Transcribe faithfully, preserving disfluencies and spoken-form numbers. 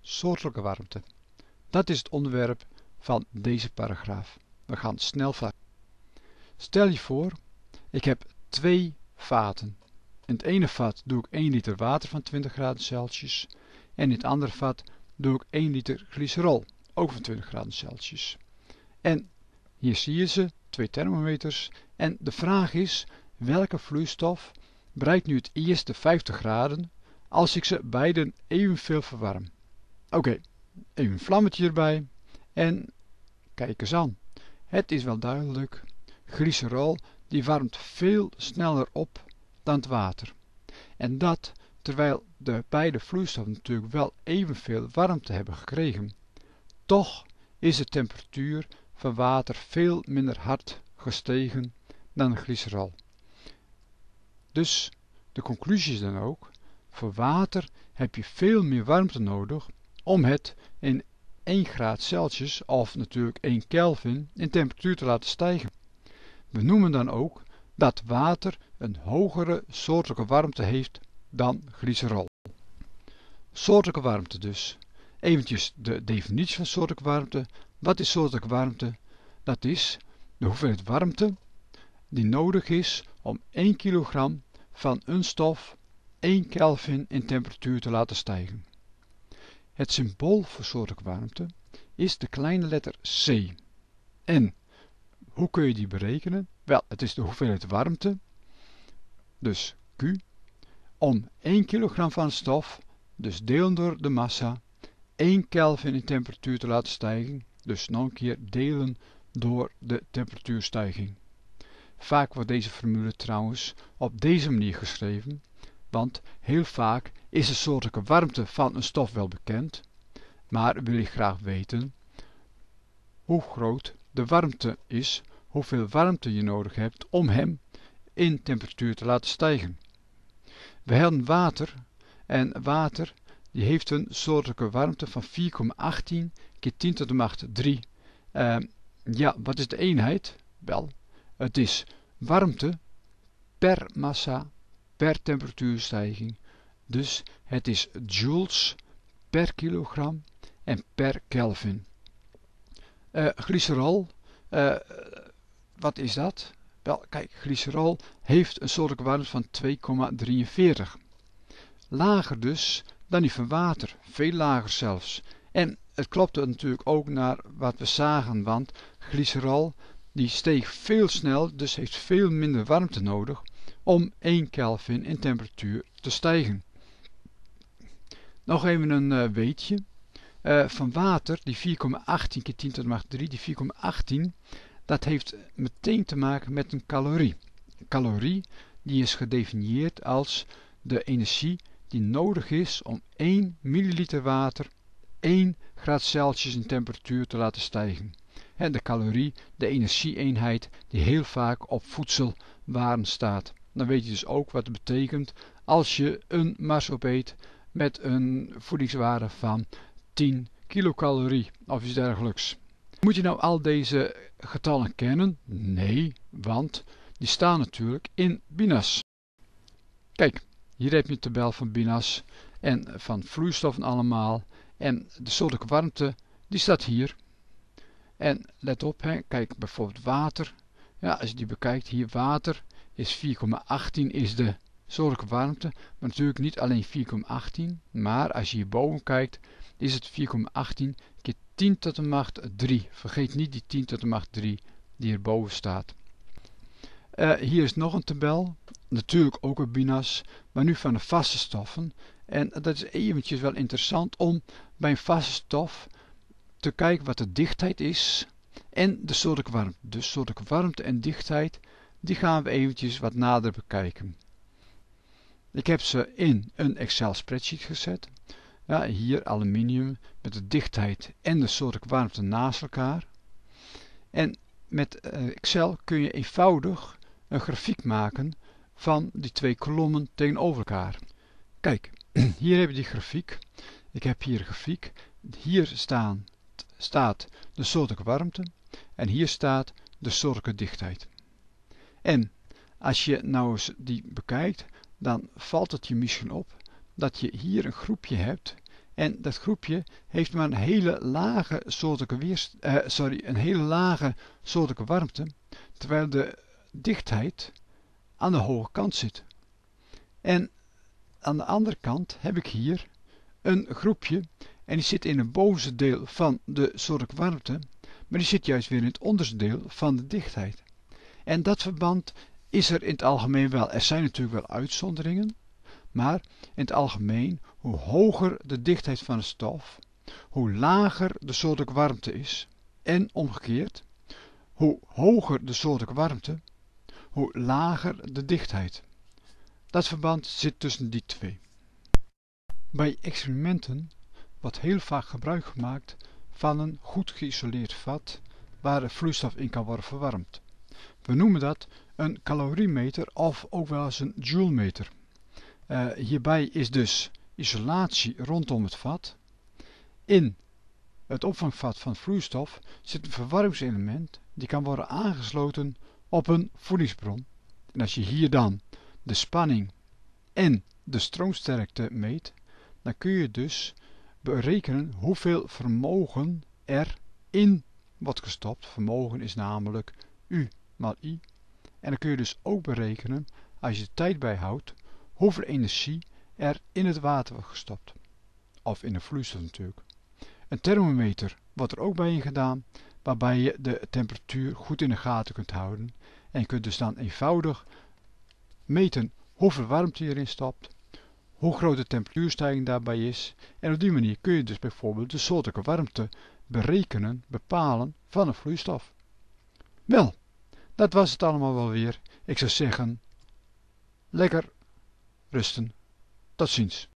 soortelijke warmte. Dat is het onderwerp van deze paragraaf. We gaan snel verder. Stel je voor, ik heb twee vaten. In het ene vat doe ik één liter water van twintig graden Celsius en in het andere vat doe ik één liter glycerol, ook van twintig graden Celsius. En hier zie je ze, twee thermometers, en de vraag is, welke vloeistof bereikt nu het eerst de vijftig graden als ik ze beiden evenveel verwarm? Oké, okay, even een vlammetje erbij en kijk eens aan. Het is wel duidelijk, glycerol die warmt veel sneller op dan het water. En dat terwijl de beide vloeistoffen natuurlijk wel evenveel warmte hebben gekregen. Toch is de temperatuur van water veel minder hard gestegen dan glycerol. Dus de conclusie is dan ook, voor water heb je veel meer warmte nodig om het in één graad Celsius of natuurlijk één Kelvin in temperatuur te laten stijgen. We noemen dan ook dat water een hogere soortelijke warmte heeft dan glycerol. Soortelijke warmte dus. Eventjes de definitie van soortelijke warmte. Wat is soortelijke warmte? Dat is de hoeveelheid warmte die nodig is om één kilogram van een stof één Kelvin in temperatuur te laten stijgen. Het symbool voor soortelijke warmte is de kleine letter C. En hoe kun je die berekenen? Wel, het is de hoeveelheid warmte, dus Q, om één kilogram van stof, dus delen door de massa, één Kelvin in temperatuur te laten stijgen, dus nog een keer delen door de temperatuurstijging. Vaak wordt deze formule trouwens op deze manier geschreven, want heel vaak is de soortelijke warmte van een stof wel bekend, maar wil je graag weten hoe groot de warmte is, hoeveel warmte je nodig hebt om hem in temperatuur te laten stijgen. We hebben water en water die heeft een soortelijke warmte van vier komma achttien keer tien tot de macht drie. Uh, ja, wat is de eenheid? Wel, het is warmte per massa per temperatuurstijging. Dus het is joules per kilogram en per Kelvin. Uh, glycerol, uh, wat is dat? Wel, kijk, glycerol heeft een soortelijke warmte van twee komma drieënveertig. Lager dus dan die van water, veel lager zelfs. En het klopte natuurlijk ook naar wat we zagen, want glycerol die steeg veel snel, dus heeft veel minder warmte nodig om één Kelvin in temperatuur te stijgen. Nog even een uh, weetje. Uh, van water, die vier komma achttien keer tien tot de macht drie, die vier komma achttien, dat heeft meteen te maken met een calorie. Een calorie die is gedefinieerd als de energie die nodig is om één milliliter water één graad Celsius in temperatuur te laten stijgen. En de calorie, de energieeenheid die heel vaak op voedselwaren staat. Dan weet je dus ook wat het betekent als je een mars opeet met een voedingswaarde van tien kilocalorie of iets dergelijks. Moet je nou al deze getallen kennen? Nee, want die staan natuurlijk in BINAS. Kijk, hier heb je een tabel van BINAS en van vloeistoffen allemaal. En de soortelijke warmte, die staat hier. En let op, hè, kijk bijvoorbeeld water. Ja, als je die bekijkt, hier water is vier komma achttien is de soortelijke warmte. Maar natuurlijk niet alleen vier komma achttien, maar als je hierboven kijkt, is het vier komma achttien keer tien tot de macht drie. Vergeet niet die tien tot de macht drie die hierboven staat. Uh, hier is nog een tabel, natuurlijk ook een BINAS, maar nu van de vaste stoffen. En dat is eventjes wel interessant om bij een vaste stof te kijken wat de dichtheid is en de soortelijke warmte. Dus soortelijke warmte en dichtheid, die gaan we eventjes wat nader bekijken. Ik heb ze in een Excel spreadsheet gezet. Ja, hier aluminium met de dichtheid en de soortelijke warmte naast elkaar. En met Excel kun je eenvoudig een grafiek maken van die twee kolommen tegenover elkaar. Kijk, hier heb je die grafiek. Ik heb hier een grafiek. Hier staan, staat de soortelijke warmte en hier staat de soortelijke dichtheid. En als je nou eens die bekijkt, dan valt het je misschien op dat je hier een groepje hebt En dat groepje heeft maar een hele lage soortelijke, weerst, uh, sorry, een hele lage soortelijke warmte, terwijl de dichtheid aan de hoge kant zit. En aan de andere kant heb ik hier een groepje en die zit in het bovenste deel van de soortelijke warmte, maar die zit juist weer in het onderste deel van de dichtheid. En dat verband is er in het algemeen wel. Er zijn natuurlijk wel uitzonderingen, maar in het algemeen, hoe hoger de dichtheid van de stof, hoe lager de soortelijke warmte is. En omgekeerd, hoe hoger de soortelijke warmte, hoe lager de dichtheid. Dat verband zit tussen die twee. Bij experimenten wordt heel vaak gebruik gemaakt van een goed geïsoleerd vat waar de vloeistof in kan worden verwarmd. We noemen dat een caloriemeter of ook wel eens een joulemeter. Uh, hierbij is dus isolatie rondom het vat. In het opvangvat van vloeistof zit een verwarmingselement die kan worden aangesloten op een voedingsbron. En als je hier dan de spanning en de stroomsterkte meet, dan kun je dus berekenen hoeveel vermogen er in wordt gestopt. Vermogen is namelijk U maal I. En dan kun je dus ook berekenen, als je de tijd bijhoudt, hoeveel energie er in het water wordt gestopt. Of in de vloeistof natuurlijk. Een thermometer wordt er ook bij in gedaan, waarbij je de temperatuur goed in de gaten kunt houden. En je kunt dus dan eenvoudig meten hoeveel warmte je erin stopt, hoe groot de temperatuurstijging daarbij is. En op die manier kun je dus bijvoorbeeld de soortelijke warmte berekenen, bepalen van een vloeistof. Wel, dat was het allemaal wel weer. Ik zou zeggen, lekker rusten. Tot ziens.